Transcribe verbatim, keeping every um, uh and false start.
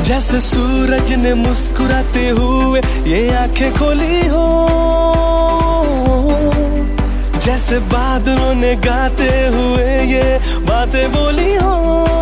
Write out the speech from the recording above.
जैसे सूरज ने मुस्कुराते हुए ये आंखें खोली हो, जैसे बादलों ने गाते हुए ये बातें बोली हो।